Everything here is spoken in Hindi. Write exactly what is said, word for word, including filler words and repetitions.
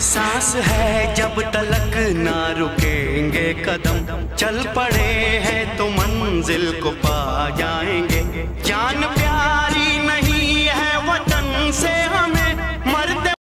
सांस है जब तलक ना रुकेंगे कदम, चल पड़े हैं तो मंजिल को पा जाएंगे।